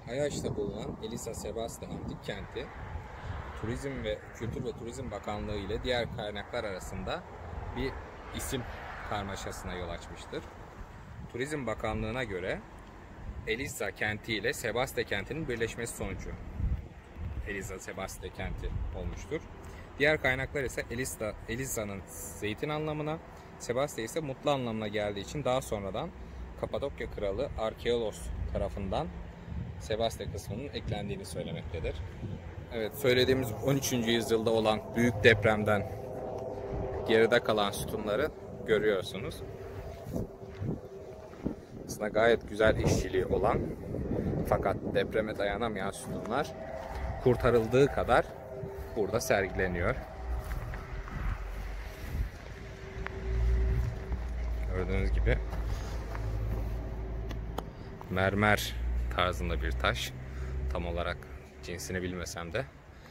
Ayaş'ta bulunan Elisa Sebaste Antik Kenti, Kültür ve Turizm Bakanlığı ile diğer kaynaklar arasında bir isim karmaşasına yol açmıştır. Turizm Bakanlığı'na göre Elisa kenti ile Sebaste kentinin birleşmesi sonucu Elisa Sebaste kenti olmuştur. Diğer kaynaklar ise Elisa'nın zeytin anlamına, Sebaste ise mutlu anlamına geldiği için daha sonradan Kapadokya Kralı Arkeolos tarafından Sebaste kısmının eklendiğini söylemektedir. Evet, söylediğimiz 13. yüzyılda olan büyük depremden geride kalan sütunları görüyorsunuz. Aslında gayet güzel işçiliği olan fakat depreme dayanamayan sütunlar kurtarıldığı kadar burada sergileniyor. Gördüğünüz gibi mermer tarzında bir taş. Tam olarak cinsini bilmesem de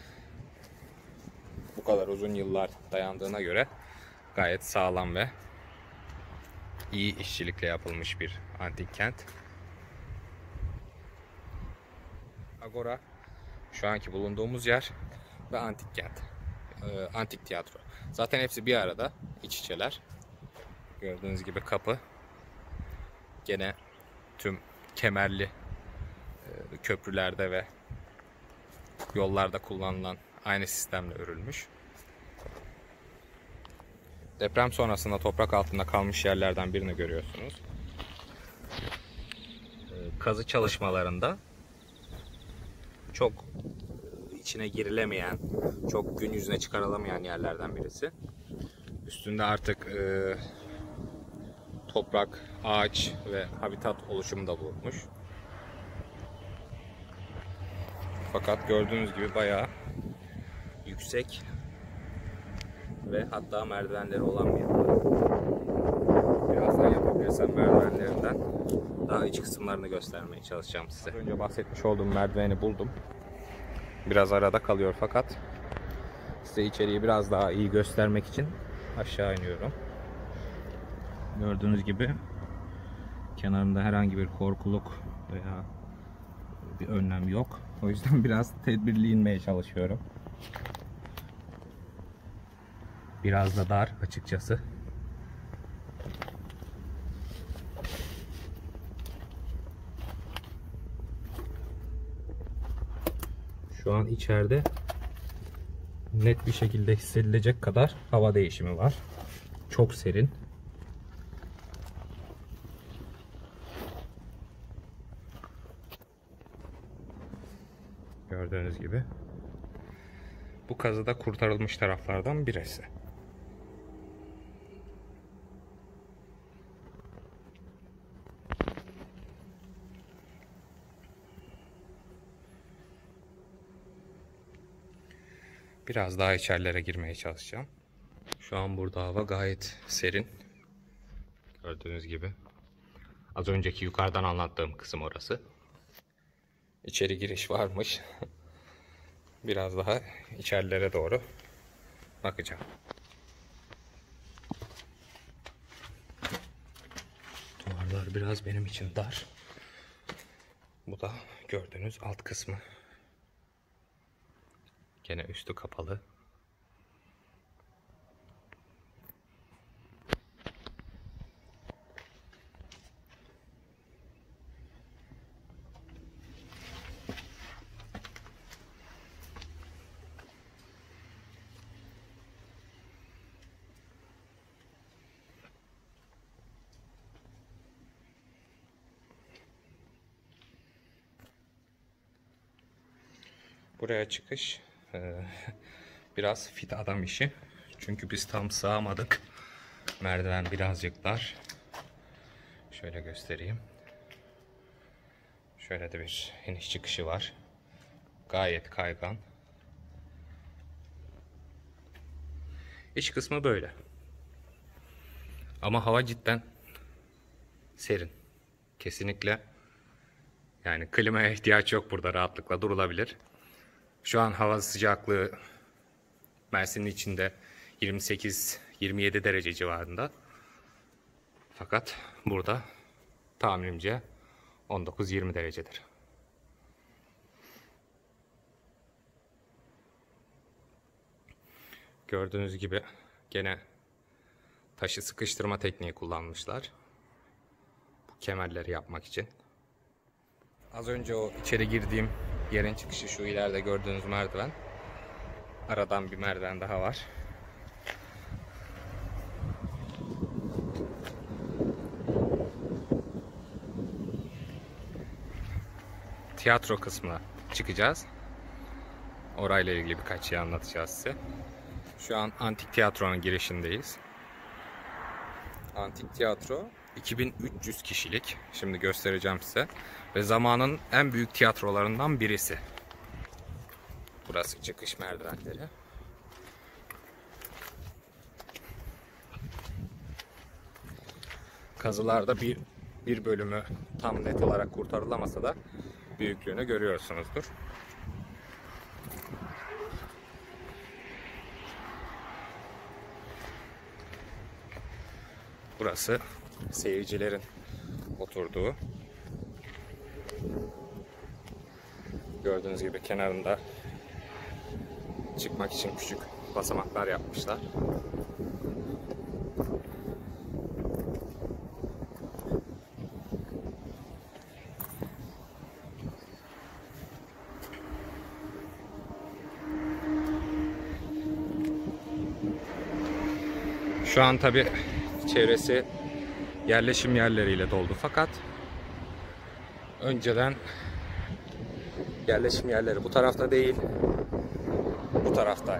bu kadar uzun yıllar dayandığına göre gayet sağlam ve iyi işçilikle yapılmış bir antik kent. Agora şu anki bulunduğumuz yer ve antik kent. Antik tiyatro. Zaten hepsi bir arada, iç içeler. Gördüğünüz gibi kapı gene tüm kemerli köprülerde ve yollarda kullanılan aynı sistemle örülmüş. Deprem sonrasında toprak altında kalmış yerlerden birini görüyorsunuz. Kazı çalışmalarında çok içine girilemeyen, çok gün yüzüne çıkarılamayan yerlerden birisi. Üstünde artık toprak, ağaç ve habitat oluşumu da bulunmuş. Fakat gördüğünüz gibi bayağı yüksek ve hatta merdivenleri olan bir yer. Birazdan yapabilirsem merdivenlerinden daha iç kısımlarını göstermeye çalışacağım size. Az önce bahsetmiş olduğum merdiveni buldum. Biraz arada kalıyor fakat size içeriği biraz daha iyi göstermek için aşağı iniyorum. Gördüğünüz gibi kenarında herhangi bir korkuluk veya bir önlem yok. O yüzden biraz tedbirli inmeye çalışıyorum. Biraz da dar açıkçası. Şu an içeride net bir şekilde hissedilecek kadar hava değişimi var. Çok serin. Gördüğünüz gibi. Bu kazıda kurtarılmış taraflardan birisi. Biraz daha içerilere girmeye çalışacağım. Şu an burada hava gayet serin. Gördüğünüz gibi. Az önceki yukarıdan anlattığım kısım orası. İçeri giriş varmış. Biraz daha içerilere doğru bakacağım. Duvarlar biraz benim için dar. Bu da gördüğünüz alt kısmı. Gene üstü kapalı. Buraya çıkış biraz fit adam işi. Çünkü biz tam sığamadık. Merdiven birazcık dar. Şöyle göstereyim. Şöyle de bir iniş çıkışı var. Gayet kaygan. İç kısmı böyle. Ama hava cidden serin. Kesinlikle yani klimaya ihtiyaç yok, burada rahatlıkla durulabilir. Şu an hava sıcaklığı Mersin'in içinde 28-27 derece civarında. Fakat burada tahminimce 19-20 derecedir. Gördüğünüz gibi gene taşı sıkıştırma tekniği kullanmışlar. Bu kemerleri yapmak için. Az önce o içeri girdiğim yerin çıkışı şu ileride gördüğünüz merdiven. Aradan bir merdiven daha var. Tiyatro kısmına çıkacağız. Orayla ilgili birkaç şey anlatacağız size. Şu an Antik Tiyatro'nun girişindeyiz. Antik Tiyatro 2300 kişilik. Şimdi göstereceğim size. Ve zamanın en büyük tiyatrolarından birisi. Burası çıkış merdivenleri. Kazılarda bir bölümü tam net olarak kurtarılamasa da büyüklüğünü görüyorsunuzdur. Burası seyircilerin oturduğu. Gördüğünüz gibi kenarında çıkmak için küçük basamaklar yapmışlar. Şu an tabi çevresi yerleşim yerleriyle doldu fakat önceden yerleşim yerleri bu tarafta değil, bu taraftaydı.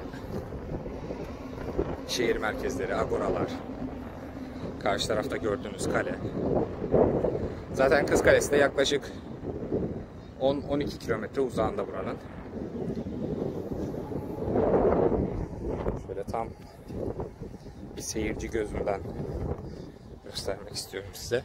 Şehir merkezleri, agoralar, karşı tarafta gördüğünüz kale. Zaten Kız Kalesi de yaklaşık 10-12 kilometre uzağında buranın. Şöyle tam bir seyirci gözünden göstermek istiyorum size.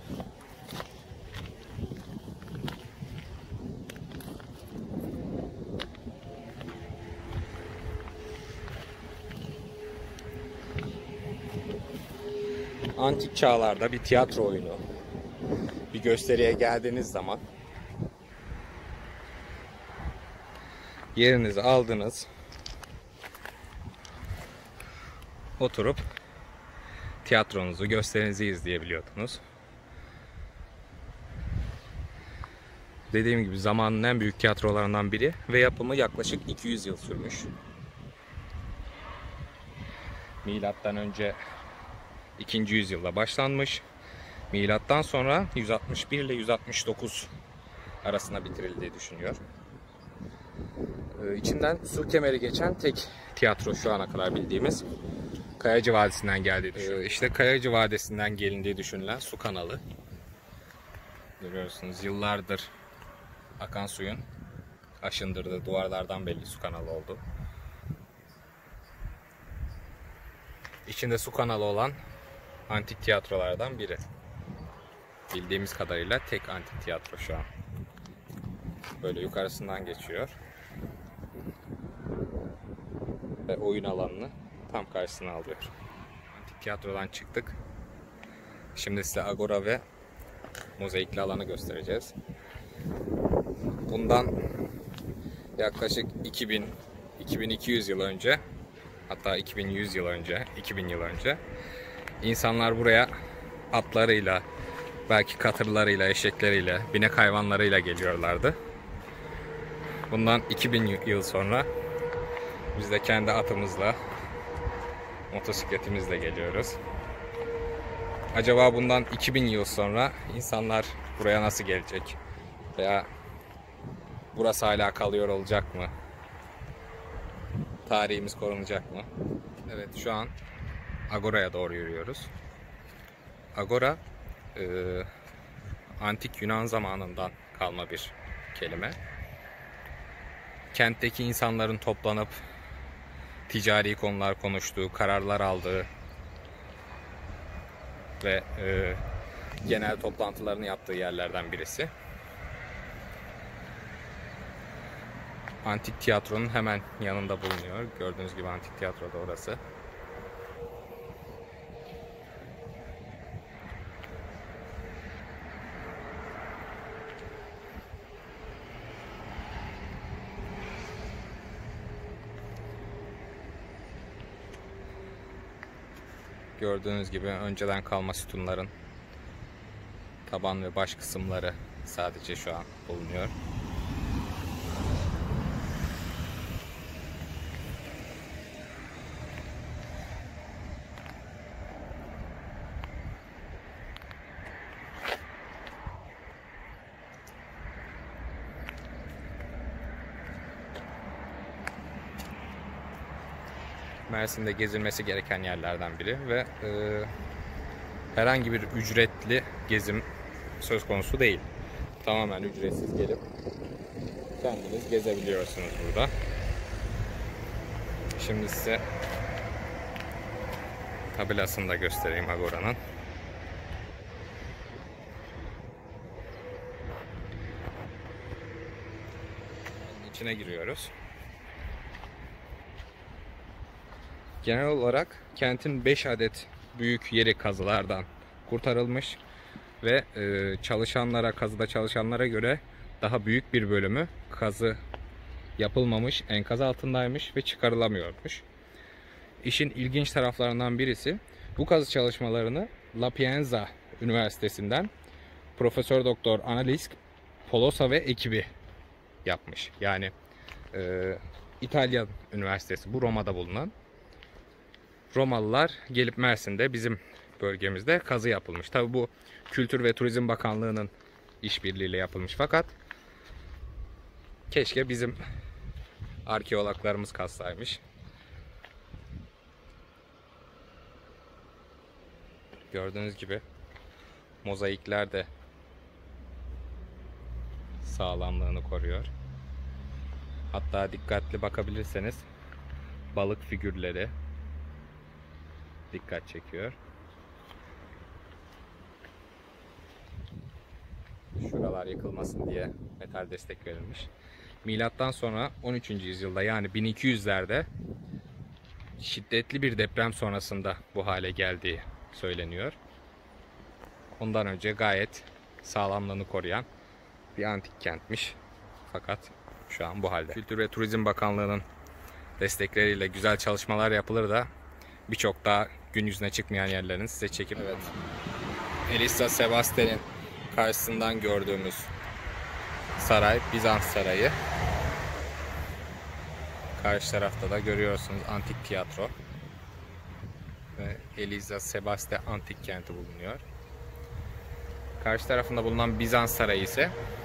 Antik çağlarda bir tiyatro oyunu, bir gösteriye geldiğiniz zaman yerinizi aldınız, oturup tiyatronuzu, gösterinizi izleyebiliyordunuz. Dediğim gibi zamanın en büyük tiyatrolarından biri ve yapımı yaklaşık 200 yıl sürmüş. Milattan önce 2. yüzyılda başlanmış. Milattan sonra 161 ile 169 arasında bitirildiği düşünüyor. İçinden su kemeri geçen tek tiyatro şu ana kadar bildiğimiz. Kayacı Vadisi'nden geldiği düşünülüyor. İşte Kayacı Vadisi'nden gelindiği düşünülen su kanalı. Görüyorsunuz yıllardır akan suyun aşındırdığı duvarlardan belli su kanalı oldu. İçinde su kanalı olan antik tiyatrolardan biri. Bildiğimiz kadarıyla tek antik tiyatro şu an. Böyle yukarısından geçiyor. Ve oyun alanını tam karşısına alıyor. Antik tiyatrodan çıktık. Şimdi size agora ve mozaikli alanı göstereceğiz. Bundan yaklaşık 2200 yıl önce, hatta 2100 yıl önce, 2000 yıl önce insanlar buraya atlarıyla, belki katırlarıyla, eşekleriyle, binek hayvanlarıyla geliyorlardı. Bundan 2000 yıl sonra biz de kendi atımızla, motosikletimizle geliyoruz. Acaba bundan 2000 yıl sonra insanlar buraya nasıl gelecek? Veya burası hala kalıyor olacak mı? Tarihimiz korunacak mı? Evet, şu an Agora'ya doğru yürüyoruz. Agora, antik Yunan zamanından kalma bir kelime. Kentteki insanların toplanıp ticari konular konuştuğu, kararlar aldığı ve genel toplantılarını yaptığı yerlerden birisi. Antik tiyatronun hemen yanında bulunuyor. Gördüğünüz gibi antik tiyatro da orası. Gördüğünüz gibi önceden kalma sütunların taban ve baş kısımları sadece şu an bulunuyor. Mersin'de gezilmesi gereken yerlerden biri ve herhangi bir ücretli gezim söz konusu değil. Tamamen ücretsiz gelip kendiniz gezebiliyorsunuz burada. Şimdi size tabelasını da göstereyim Agora'nın. İçine giriyoruz. Genel olarak kentin 5 adet büyük yeri kazılardan kurtarılmış ve kazıda çalışanlara göre daha büyük bir bölümü kazı yapılmamış, enkaz altındaymış ve çıkarılamıyormuş. İşin ilginç taraflarından birisi, bu kazı çalışmalarını La Pienza Üniversitesi'nden Profesör Doktor Annalisa Polosa ve ekibi yapmış. Yani İtalyan Üniversitesi, bu Roma'da bulunan. Romalılar gelip Mersin'de, bizim bölgemizde kazı yapılmış. Tabi bu Kültür ve Turizm Bakanlığı'nın işbirliğiyle yapılmış, fakat keşke bizim arkeologlarımız kazsaymış. Gördüğünüz gibi mozaikler de sağlamlığını koruyor. Hatta dikkatli bakabilirseniz balık figürleri dikkat çekiyor. Şuralar yıkılmasın diye metal destek verilmiş. Milattan sonra 13. yüzyılda, yani 1200'lerde şiddetli bir deprem sonrasında bu hale geldiği söyleniyor. Ondan önce gayet sağlamlığını koruyan bir antik kentmiş. Fakat şu an bu halde. Kültür ve Turizm Bakanlığı'nın destekleriyle güzel çalışmalar yapılır da birçok daha gün yüzüne çıkmayan yerlerini size çekip... Evet. Elisa Sebastian'in karşısından gördüğümüz saray Bizans Sarayı. Karşı tarafta da görüyorsunuz antik tiyatro ve Elisa Sebastian antik kenti bulunuyor. Karşı tarafında bulunan Bizans Sarayı ise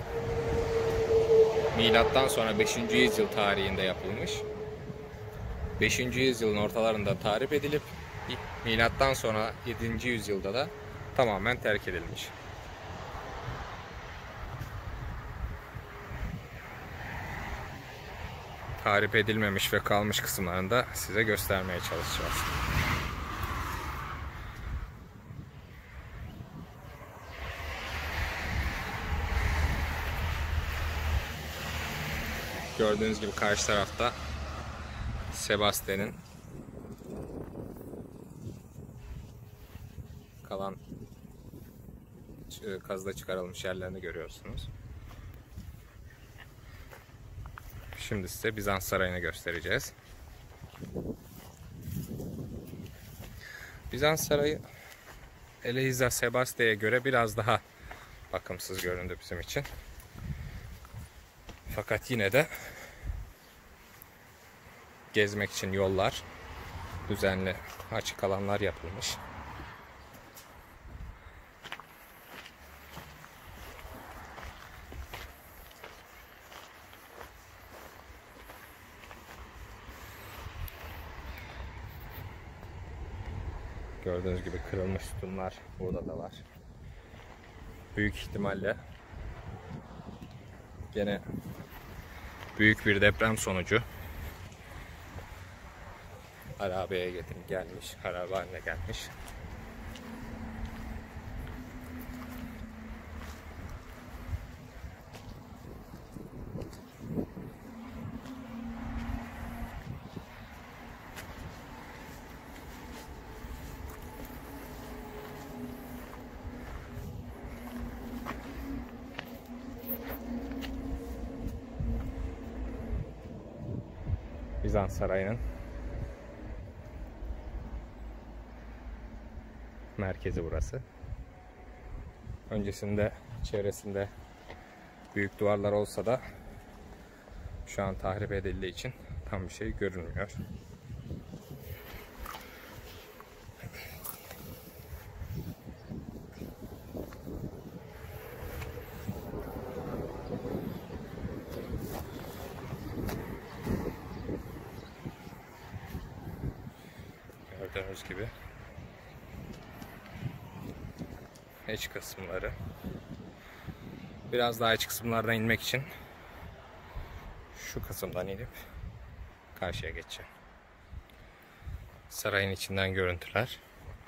milattan sonra 5. yüzyıl tarihinde yapılmış. 5. yüzyılın ortalarında tahrip edilip milattan sonra 7. yüzyılda da tamamen terk edilmiş. Tahrip edilmemiş ve kalmış kısımlarını da size göstermeye çalışacağız. Gördüğünüz gibi karşı tarafta Sebastian'in kalan kazıda çıkarılmış yerlerini görüyorsunuz. Şimdi size Bizans Sarayı'nı göstereceğiz. Bizans Sarayı Elisa Sebastian'a göre biraz daha bakımsız göründü bizim için. Fakat yine de gezmek için yollar, düzenli açık alanlar yapılmış. Gördüğünüz gibi kırılmış sütunlar burada da var. Büyük ihtimalle gene büyük bir deprem sonucu harabeye gelmiş, harabe haline gelmiş. Bizans Sarayı'nın merkezi burası. Öncesinde çevresinde büyük duvarlar olsa da şu an tahrip edildiği için tam bir şey görünmüyor. Gördüğünüz gibi iç kısımları. Biraz daha iç kısımlardan inmek için şu kısımdan inip karşıya geçeceğim. Sarayın içinden görüntüler.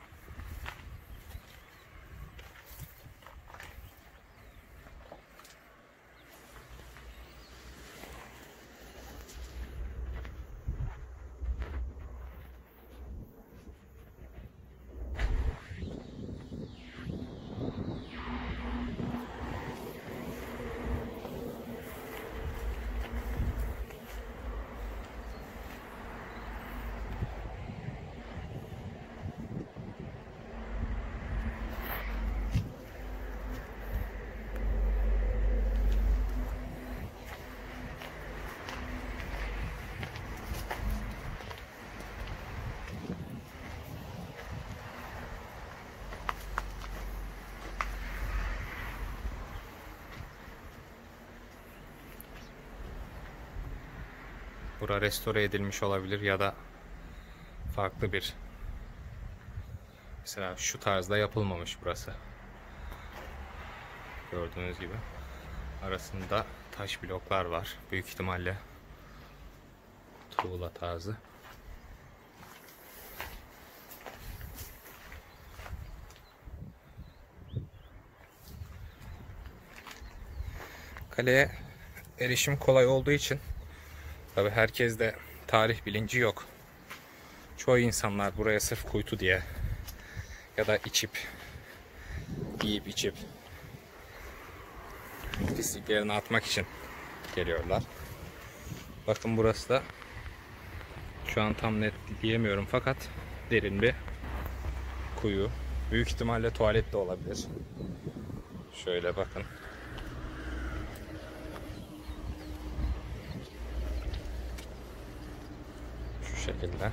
Bura restore edilmiş olabilir ya da farklı bir, mesela şu tarzda yapılmamış burası. Gördüğünüz gibi arasında taş bloklar var. Büyük ihtimalle tuğla tarzı. Kaleye erişim kolay olduğu için tabii herkeste tarih bilinci yok. Çoğu insanlar buraya sırf kuytu diye ya da yiyip içip pisliklerini atmak için geliyorlar. Bakın burası da şu an tam net diyemiyorum fakat derin bir kuyu. Büyük ihtimalle tuvalet de olabilir. Şöyle bakın. Şu şekilde.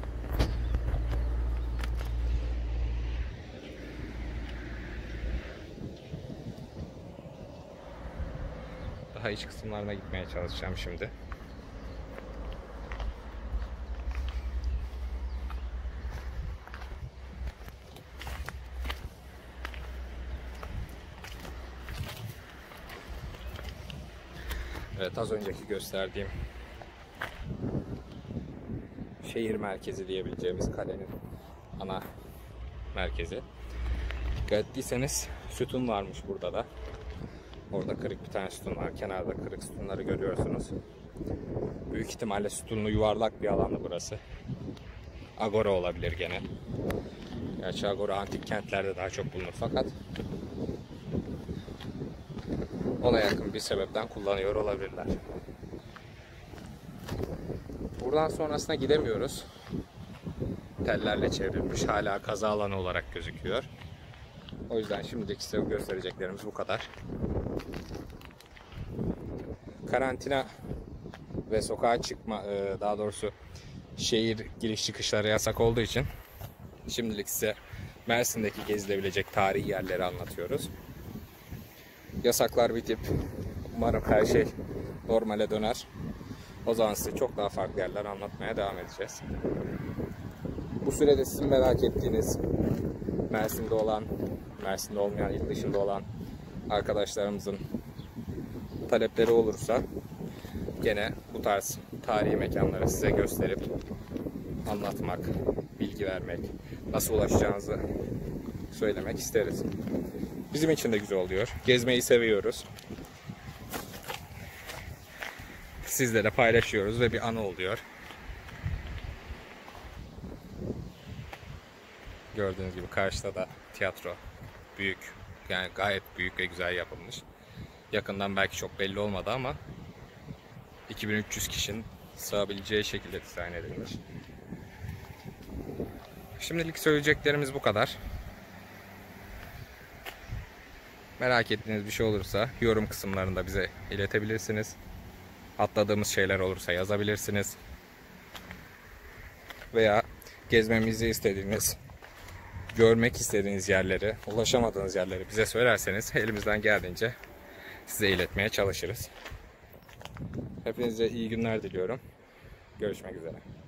Daha iç kısımlarına gitmeye çalışacağım şimdi. Evet, az önceki gösterdiğim şehir merkezi diyebileceğimiz kalenin ana merkezi. Dikkat ettiyseniz sütun varmış burada da. Orada kırık bir tane sütun var. Kenarda kırık sütunları görüyorsunuz. Büyük ihtimalle sütunlu yuvarlak bir alanı burası. Agora olabilir gene. Gerçi agora antik kentlerde daha çok bulunur fakat ona yakın bir sebepten kullanıyor olabilirler. Buradan sonrasına gidemiyoruz. Tellerle çevrilmiş, hala kaza alanı olarak gözüküyor. O yüzden şimdilik size göstereceklerimiz bu kadar. Karantina ve sokağa çıkma, daha doğrusu şehir giriş çıkışları yasak olduğu için şimdilik size Mersin'deki gezilebilecek tarihi yerleri anlatıyoruz. Yasaklar bitip umarım her şey normale döner. O zaman size çok daha farklı yerler anlatmaya devam edeceğiz. Bu sürede sizin merak ettiğiniz Mersin'de olan, Mersin'de olmayan, il dışında olan arkadaşlarımızın talepleri olursa gene bu tarz tarihi mekanları size gösterip anlatmak, bilgi vermek, nasıl ulaşacağınızı söylemek isteriz. Bizim için de güzel oluyor. Gezmeyi seviyoruz. Sizle paylaşıyoruz ve bir anı oluyor. Gördüğünüz gibi karşıda da tiyatro. Büyük. Yani gayet büyük ve güzel yapılmış. Yakından belki çok belli olmadı ama 2300 kişinin sığabileceği şekilde dizayn edilmiş. Şimdilik söyleyeceklerimiz bu kadar. Merak ettiğiniz bir şey olursa yorum kısımlarında bize iletebilirsiniz. Atladığımız şeyler olursa yazabilirsiniz. Veya gezmemizi istediğiniz, görmek istediğiniz yerleri, ulaşamadığınız yerleri bize söylerseniz elimizden geldiğince size iletmeye çalışırız. Hepinize iyi günler diliyorum. Görüşmek üzere.